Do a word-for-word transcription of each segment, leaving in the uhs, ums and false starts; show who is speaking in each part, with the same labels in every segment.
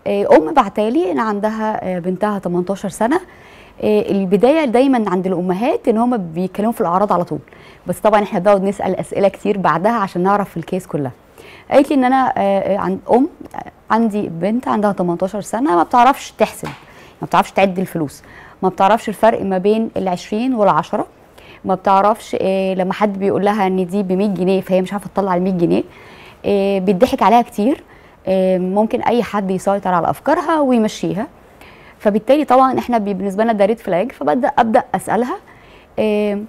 Speaker 1: ام بعتالي ان عندها بنتها تمنتاشر سنه. البدايه دايما عند الامهات ان هم بيتكلموا في الاعراض على طول، بس طبعا احنا بنقعد نسال اسئله كتير بعدها عشان نعرف الكيس كلها. قالت لي ان انا عند ام عندي بنت عندها تمنتاشر سنه ما بتعرفش تحسب، ما بتعرفش تعد الفلوس، ما بتعرفش الفرق ما بين العشرين والعشرة، ما بتعرفش إيه لما حد بيقول لها ان دي ب مية جنيه فهي مش عارفه تطلع ال مية جنيه. إيه بيضحك عليها كتير، إيه ممكن اي حد يسيطر على افكارها ويمشيها. فبالتالي طبعا احنا بالنسبه لنا ده ريد فلاج. فببدا ابدا اسالها إيه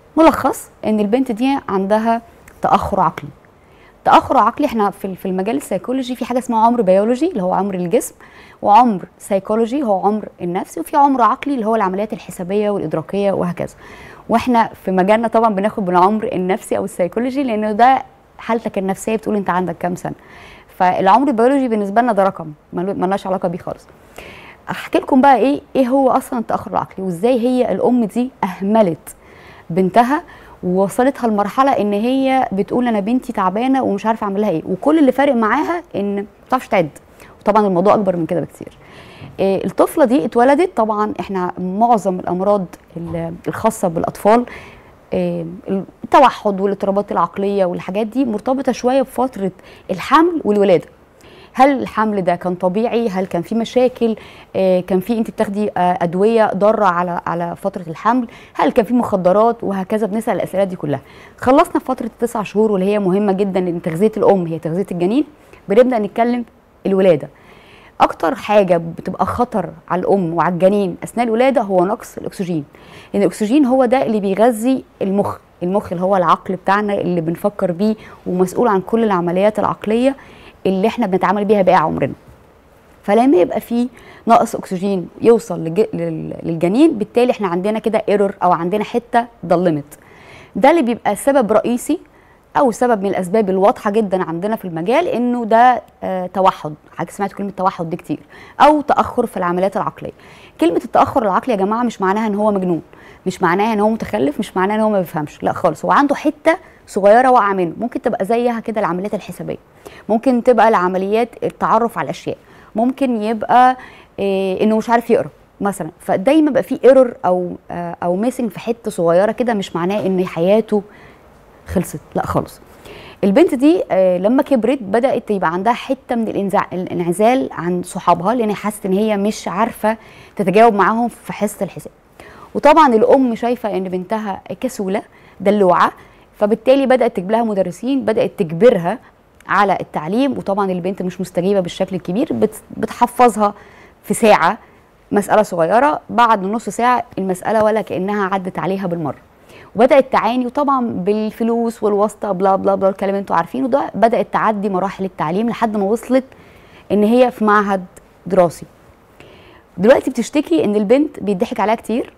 Speaker 1: ملخص ان البنت دي عندها تاخر عقلي. تاخر عقلي احنا في في المجال السيكولوجي في حاجه اسمها عمر بيولوجي اللي هو عمر الجسم، وعمر سيكولوجي هو عمر النفسي، وفي عمر عقلي اللي هو العمليات الحسابيه والادراكيه وهكذا. واحنا في مجالنا طبعا بناخد بالعمر النفسي او السيكولوجي لانه ده حالتك النفسيه بتقول انت عندك كام سنه. فالعمر البيولوجي بالنسبه لنا ده رقم مالناش علاقه بيه خالص. احكي لكم بقى ايه ايه هو اصلا التاخر العقلي وازاي هي الام دي اهملت بنتها ووصلتها لمرحله ان هي بتقول انا بنتي تعبانه ومش عارفه اعمل لها ايه، وكل اللي فارق معاها ان ما بتعرفش تعد. وطبعا الموضوع اكبر من كده بكتير. إيه الطفله دي اتولدت، طبعا احنا معظم الامراض الخاصه بالاطفال إيه التوحد والاضطرابات العقليه والحاجات دي مرتبطه شويه بفتره الحمل والولاده. هل الحمل ده كان طبيعي؟ هل كان في مشاكل؟ آه كان في انت بتاخدي آه ادويه ضاره على على فتره الحمل؟ هل كان في مخدرات؟ وهكذا. بنسال الاسئله دي كلها. خلصنا في فتره التسع شهور واللي هي مهمه جدا ان تغذيه الام هي تغذيه الجنين. بنبدا نتكلم الولاده. اكتر حاجه بتبقى خطر على الام وعلى الجنين اثناء الولاده هو نقص الاكسجين، لان الاكسجين هو ده اللي بيغذي المخ، المخ اللي هو العقل بتاعنا اللي بنفكر بيه ومسؤول عن كل العمليات العقليه اللي احنا بنتعامل بيها باقي عمرنا. فلما يبقى في نقص اكسجين يوصل لج... للجنين، بالتالي احنا عندنا كده ايرور او عندنا حته ضلمت. ده اللي بيبقى سبب رئيسي او سبب من الاسباب الواضحه جدا عندنا في المجال انه ده آه توحد. حضرتك سمعت كلمه توحد دي كتير، او تاخر في العمليات العقليه. كلمه التاخر العقلي يا جماعه مش معناها ان هو مجنون، مش معناها ان هو متخلف، مش معناها ان هو ما بيفهمش، لا خالص. هو عنده حته صغيره واقعه منه، ممكن تبقى زيها كده العمليات الحسابيه، ممكن تبقى العمليات التعرف على الاشياء، ممكن يبقى إيه انه مش عارف يقرا مثلا. فدايما بقى في ايرور او آه او ميسنج في حته صغيره كده، مش معناه ان حياته خلصت، لا خالص. البنت دي آه لما كبرت بدات يبقى عندها حته من الانزع... الانعزال عن صحابها، لان حست ان هي مش عارفه تتجاوب معاهم في حصه الحساب. وطبعا الام شايفه ان بنتها كسوله دلوعه، فبالتالي بدات تجيب لها مدرسين، بدات تجبرها على التعليم. وطبعا البنت مش مستجيبه بالشكل الكبير، بتحفظها في ساعه مساله صغيره، بعد نص ساعه المساله ولا كانها عدت عليها بالمره، وبدات تعاني. وطبعا بالفلوس والواسطه بلا بلا بلا الكلام اللي انتوا عارفينه ده، بدات تعدي مراحل التعليم لحد ما وصلت ان هي في معهد دراسي. دلوقتي بتشتكي ان البنت بيضحك عليها كتير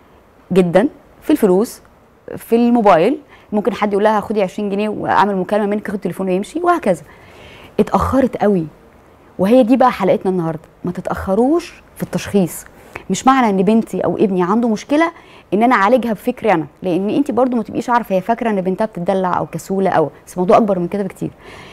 Speaker 1: جدا في الفلوس، في الموبايل. ممكن حد يقول لها خدي عشرين جنيه واعمل مكالمه منك، خد التليفون ويمشي وهكذا. اتاخرت قوي. وهي دي بقى حلقتنا النهارده، ما تتاخروش في التشخيص. مش معنى ان بنتي او ابني عنده مشكله ان انا اعالجها بفكري انا، لان انت برضو ما تبقيش عارفه هي فاكره ان بنتها بتدلع او كسوله، او بس الموضوع اكبر من كده بكتير.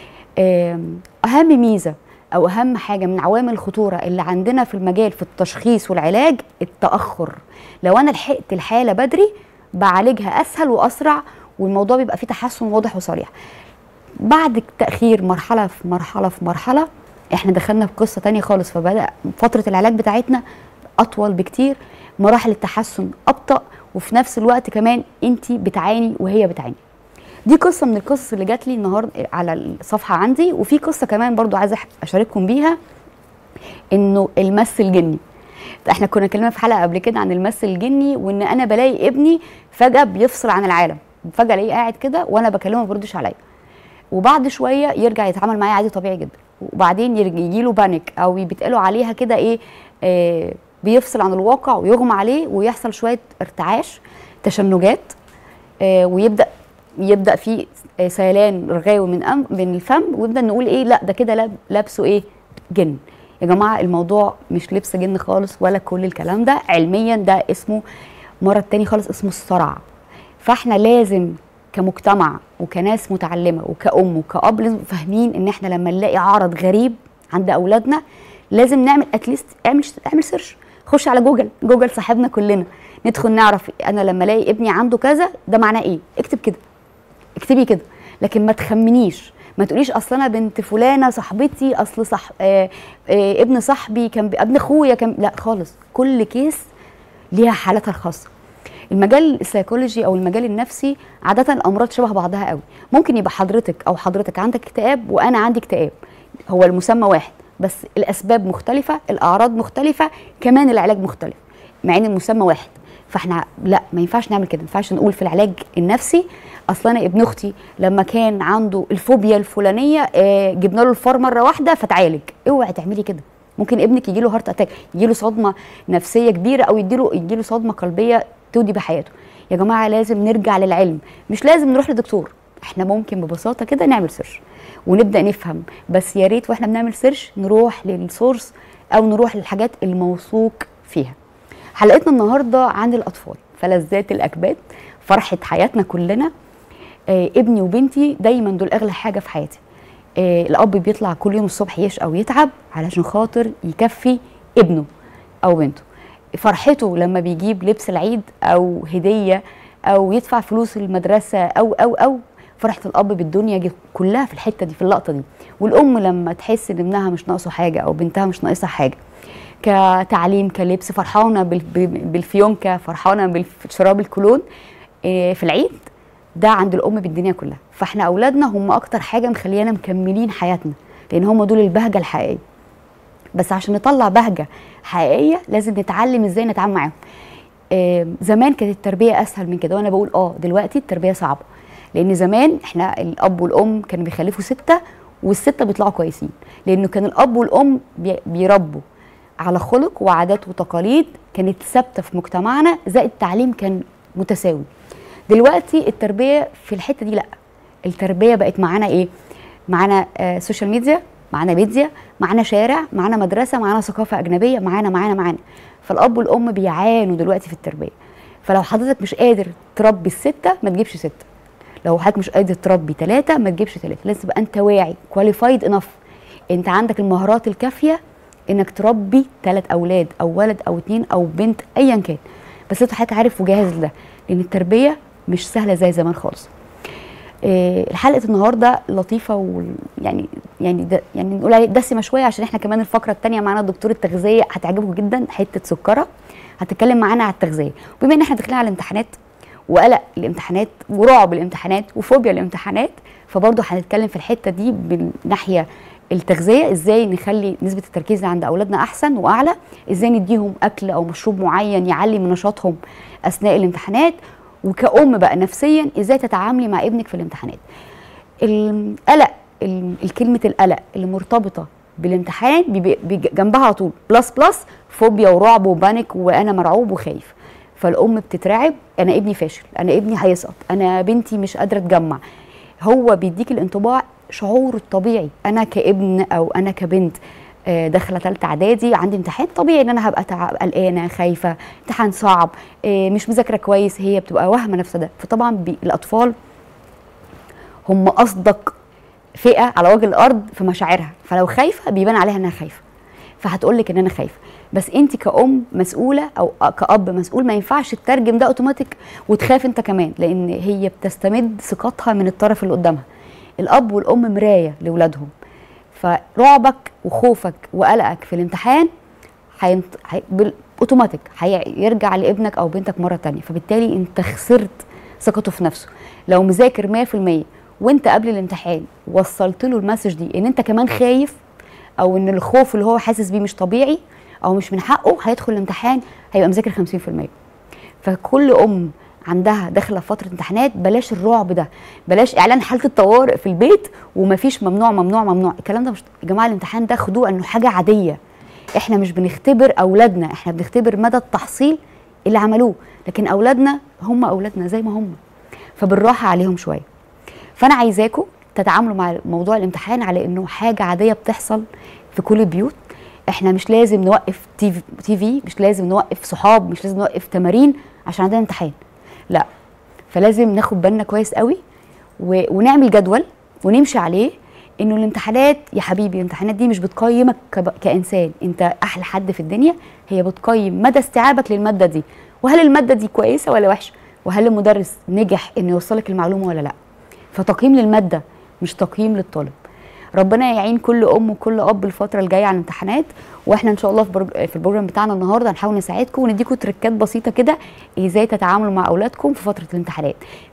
Speaker 1: اهم ميزه او اهم حاجه من عوامل الخطوره اللي عندنا في المجال في التشخيص والعلاج التاخر. لو انا لحقت الحاله بدري بعالجها اسهل واسرع، والموضوع بيبقى فيه تحسن واضح وصريح. بعد التاخير مرحله في مرحله في مرحله احنا دخلنا في قصه تانية خالص، فبدا فتره العلاج بتاعتنا اطول بكتير، مراحل التحسن ابطا، وفي نفس الوقت كمان انت بتعاني وهي بتعاني. دي قصه من القصص اللي جات لي النهارده على الصفحه عندي. وفي قصه كمان برضو عايزه اشارككم بيها، انه المس الجني. احنا كنا اتكلمنا في حلقه قبل كده عن المس الجني، وان انا بلاقي ابني فجاه بيفصل عن العالم، فجاه الاقيه قاعد كده وانا بكلمه ما بيردش عليا، وبعد شويه يرجع يتعامل معايا عادي طبيعي جدا، وبعدين يجي له بانيك او بيتقالوا عليها كده ايه آه بيفصل عن الواقع ويغمى عليه ويحصل شويه ارتعاش تشنجات، آه ويبدا يبدا في سيلان رغاوي من أم من الفم، ويبدا نقول ايه لا ده كده لابسه ايه جن. يا جماعه الموضوع مش لبس جن خالص ولا كل الكلام ده، علميا ده اسمه مرض تاني خالص اسمه الصرع. فاحنا لازم كمجتمع وكناس متعلمه وكأم وكأب لازم فاهمين ان احنا لما نلاقي عرض غريب عند اولادنا لازم نعمل اتليست اعمل اعمل سيرش، خش على جوجل، جوجل صاحبنا كلنا، ندخل نعرف انا لما الاقي ابني عنده كذا ده معناه ايه، اكتب كده، اكتبي كده، لكن ما تخمنيش، ما تقوليش اصل انا بنت فلانه صاحبتي، اصل صح آه آه ابن صاحبي كان ابن اخويا كان، لا خالص، كل كيس ليها حالتها الخاصه. المجال السيكولوجي او المجال النفسي عاده الامراض شبه بعضها قوي، ممكن يبقى حضرتك او حضرتك عندك اكتئاب وانا عندي اكتئاب، هو المسمى واحد بس الاسباب مختلفه، الاعراض مختلفه، كمان العلاج مختلف مع ان المسمى واحد. فاحنا لا، ما ينفعش نعمل كده، ما ينفعش نقول في العلاج النفسي اصل انا ابن اختي لما كان عنده الفوبيا الفلانيه آه جبنا له الفار مره واحده فتعالج. اوعي تعملي كده، ممكن ابنك يجي له هارت اتاك، يجي له صدمه نفسيه كبيره، او يجي له يجي له صدمه قلبيه تودي بحياته. يا جماعه لازم نرجع للعلم، مش لازم نروح لدكتور، احنا ممكن ببساطه كده نعمل سيرش ونبدا نفهم، بس يا ريت واحنا بنعمل سيرش نروح للسورس او نروح للحاجات الموثوق فيها. حلقتنا النهارده عن الاطفال، فلذات الاكباد، فرحه حياتنا كلنا. آه ابني وبنتي دايما دول اغلى حاجه في حياتي. آه الاب بيطلع كل يوم الصبح يشقى ويتعب علشان خاطر يكفي ابنه او بنته. فرحته لما بيجيب لبس العيد او هديه او يدفع فلوس المدرسه او او او فرحه الاب بالدنيا كلها في الحته دي، في اللقطه دي. والام لما تحس ان ابنها مش ناقصه حاجه او بنتها مش ناقصها حاجه، كتعليم كلبس، فرحانه بالفيونكه، فرحانه بالشراب الكولون في العيد، ده عند الام بالدنيا كلها. فاحنا اولادنا هم اكتر حاجه مخليانا مكملين حياتنا، لان هم دول البهجه الحقيقيه. بس عشان نطلع بهجه حقيقيه لازم نتعلم ازاي نتعامل معاهم. آه زمان كانت التربيه اسهل من كده، وانا بقول اه دلوقتي التربيه صعبه، لان زمان احنا الاب والام كانوا بيخلفوا سته والسته بيطلعوا كويسين، لانه كان الاب والام بيربوا على خلق وعادات وتقاليد كانت ثابته في مجتمعنا، زائد التعليم كان متساوي. دلوقتي التربيه في الحته دي لا، التربيه بقت معانا ايه؟ معانا آه سوشيال ميديا، معانا ميديا، معانا شارع، معانا مدرسه، معانا ثقافه اجنبيه، معانا معانا معانا فالاب والام بيعانوا دلوقتي في التربيه. فلو حضرتك مش قادر تربي السته ما تجيبش سته، لو حضرتك مش قادر تربي ثلاثه ما تجيبش ثلاثه، لازم تبقى انت واعي كواليفايد انف، انت عندك المهارات الكافيه انك تربي ثلاث اولاد او ولد او اثنين او بنت ايا كان، بس انت حضرتك عارف وجاهز لده، لان التربيه مش سهله زي زمان خالص. إيه حلقه النهارده لطيفه ويعني يعني ده يعني نقول عليه دسمه شويه، عشان احنا كمان الفقره الثانيه معانا دكتور التغذيه هتعجبكم جدا، حته سكره هتتكلم معانا على التغذيه. وبما ان احنا داخلين على الامتحانات وقلق الامتحانات ورعب الامتحانات وفوبيا الامتحانات، فبرضه هنتكلم في الحته دي بالناحيه التغذيه، ازاي نخلي نسبه التركيز عند اولادنا احسن واعلى، ازاي نديهم اكل او مشروب معين يعلي من نشاطهم اثناء الامتحانات، وكأم بقى نفسيا ازاي تتعاملي مع ابنك في الامتحانات. القلق، الكلمه القلق اللي مرتبطه بالامتحان بيبقى جنبها على طول بلس بلس فوبيا ورعب وبانيك وانا مرعوب وخايف. فالام بتترعب، انا ابني فاشل، انا ابني هيسقط، انا بنتي مش قادره تجمع. هو بيديك الانطباع شعوره الطبيعي، انا كابن او انا كبنت داخله ثالثه اعدادي عندي امتحان، طبيعي ان انا هبقى قلقانه خايفه، امتحان صعب، مش مذاكره كويس، هي بتبقى واهمه نفسها ده. فطبعا الاطفال هم اصدق فئه على وجه الارض في مشاعرها، فلو خايفه بيبان عليها انها خايفه، فهتقول لك ان انا خايفه. بس انت كأم مسؤوله او كأب مسؤول ما ينفعش تترجم ده اوتوماتيك وتخاف انت كمان، لان هي بتستمد ثقتها من الطرف اللي قدامها. الاب والام مرايه لاولادهم، فرعبك وخوفك وقلقك في الامتحان هينط... هي... اوتوماتيك هيرجع لابنك او بنتك مره ثانيه، فبالتالي انت خسرت ثقته في نفسه. لو مذاكر مية في المية وانت قبل الامتحان وصلت له المسج دي ان انت كمان خايف، او ان الخوف اللي هو حاسس بيه مش طبيعي او مش من حقه، هيدخل الامتحان هيبقى مذاكر خمسين في المية. فكل ام عندها داخله فتره امتحانات بلاش الرعب ده، بلاش اعلان حاله الطوارئ في البيت ومفيش ممنوع ممنوع ممنوع، الكلام ده مش يا جماعه. الامتحان ده خدوه انه حاجه عاديه، احنا مش بنختبر اولادنا، احنا بنختبر مدى التحصيل اللي عملوه، لكن اولادنا هم اولادنا زي ما هم، فبالراحه عليهم شويه. فانا عايزاكم تتعاملوا مع موضوع الامتحان على انه حاجه عاديه بتحصل في كل البيوت. احنا مش لازم نوقف تي في, تي في مش لازم نوقف صحاب، مش لازم نوقف تمارين عشان عندنا امتحان، لا. فلازم ناخد بالنا كويس قوي و... ونعمل جدول ونمشي عليه، انه الامتحانات يا حبيبي، الامتحانات دي مش بتقيمك كب- كانسان، انت احلى حد في الدنيا، هي بتقيم مدى استيعابك للماده دي، وهل الماده دي كويسه ولا وحشه، وهل المدرس نجح انه يوصلك المعلومه ولا لا. فتقييم للماده مش تقييم للطالب. ربنا يعين كل ام وكل اب الفتره الجايه على الامتحانات، واحنا ان شاء الله في, برج... في البروجرام بتاعنا النهارده هنحاول نساعدكم ونديكم تريكات بسيطه كده ازاي تتعاملوا مع اولادكم في فتره الامتحانات.